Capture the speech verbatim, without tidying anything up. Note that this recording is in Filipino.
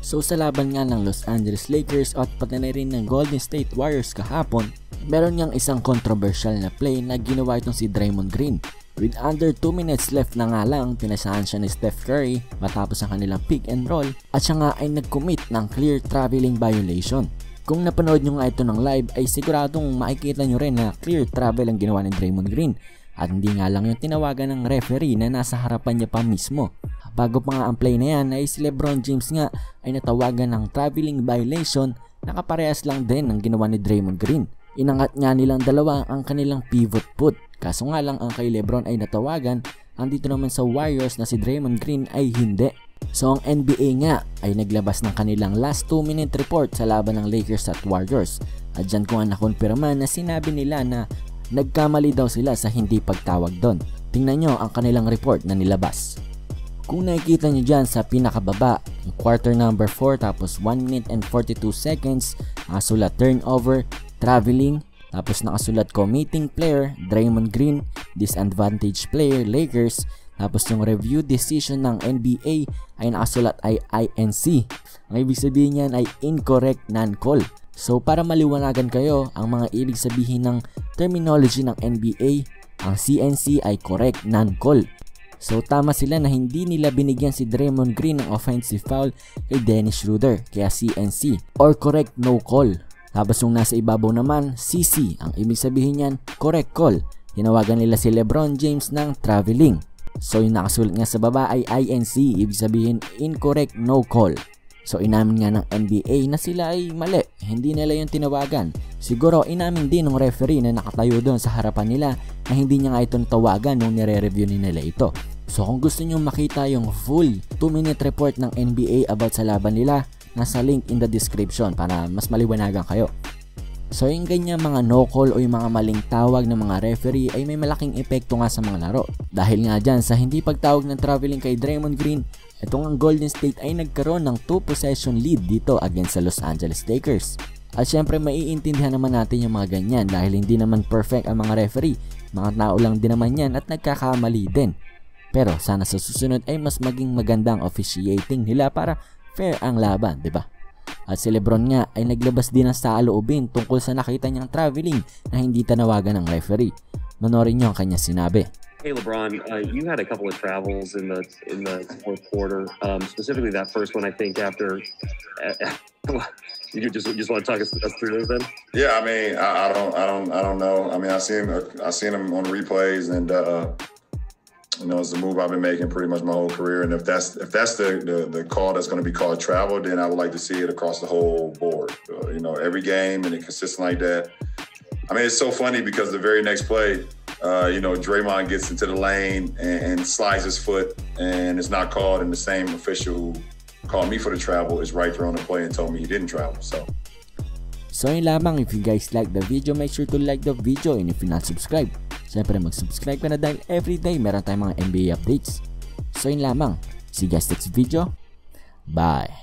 So sa laban nga ng Los Angeles Lakers at pati na rin ng Golden State Warriors kahapon, meron niyang isang controversial na play na ginawa itong si Draymond Green. With under two minutes left na nga lang, pinasahan siya ni Steph Curry matapos ang kanilang pick and roll at siya nga ay nag-commit ng clear traveling violation. Kung napanood nyo nga ito ng live ay siguradong makikita nyo rin na clear travel ang ginawa ni Draymond Green at hindi nga lang yung tinawagan ng referee na nasa harapan niya pa mismo. Bago pa nga ang play na yan ay si LeBron James nga ay natawagan ng traveling violation na kaparehas lang din ng ginawa ni Draymond Green. Inangat nga nilang dalawa ang kanilang pivot foot, kaso nga lang ang kay LeBron ay natawagan, ang dito naman sa Warriors na si Draymond Green ay hindi. So ang N B A nga ay naglabas ng kanilang last two minute report sa laban ng Lakers at Warriors at dyan ko nga nakonfirma na sinabi nila na nagkamali daw sila sa hindi pagtawag doon. Tingnan nyo ang kanilang report na nilabas. Kung nakikita nyo dyan sa pinakababa, quarter number four tapos one minute and forty-two seconds, nakasulat turnover, traveling, tapos nakasulat committing player, Draymond Green, disadvantage player, Lakers, tapos yung review decision ng N B A ay nakasulat ay I N C. Ang ibig sabihin niyan ay incorrect non-call. So para maliwanagan kayo, ang mga ibig sabihin ng terminology ng N B A, ang C N C ay correct non-call. So tama sila na hindi nila binigyan si Draymond Green ng offensive foul kay Dennis Schroeder, kaya C N C or correct no call. Tapos yung nasa ibabaw naman, C C, ang ibig sabihin niyan correct call. Tinawagan nila si LeBron James ng traveling. So yung nakasulat nga sa baba ay I N C, ibig sabihin incorrect no call. So inamin nga ng N B A na sila ay mali, hindi nila yung tinawagan. Siguro inamin din ng referee na nakatayo doon sa harapan nila na hindi niya nga ito tawagan nung nire-review nila ito. So kung gusto nyo makita yung full two minute report ng N B A about sa laban nila, nasa link in the description para mas maliwanagan kayo. So yung ganyan mga no call o yung mga maling tawag ng mga referee ay may malaking epekto nga sa mga laro. Dahil nga dyan sa hindi pagtawag ng traveling kay Draymond Green, itong ang Golden State ay nagkaroon ng two possession lead dito against sa Los Angeles Lakers. At syempre maiintindihan naman natin yung mga ganyan dahil hindi naman perfect ang mga referee, mga tao lang din naman yan at nagkakamali din. Pero sana sa susunod ay mas maging magandang officiating nila para fair ang laban, di ba? At si LeBron nga ay naglabas din ng saloobin tungkol sa nakita niyang traveling na hindi tanawagan ng referee. Manorin niyo ang kanya sinabi. Hey LeBron, uh, you had a couple of travels in the in the fourth quarter, um, specifically that first one. I think after uh, you just just want to talk us, us through those then. Yeah, I mean, I, I don't, I don't, I don't know. I mean, I seen, I seen him on replays, and uh, you know, it's a move I've been making pretty much my whole career. And if that's if that's the the, the call that's going to be called travel, then I would like to see it across the whole board. Uh, you know, every game and it consistent like that. I mean, it's so funny because the very next play, uh, you know, Draymond gets into the lane and, and slides his foot, and it's not called. And the same official who called me for the travel is right there on the play and told me he didn't travel. So. So yun lamang. If you guys like the video, make sure to like the video, and if you're not subscribed, syempre mag-subscribe ka na dahil everyday meron tayong mga N B A updates. So yun lamang. See you guys next video. Bye!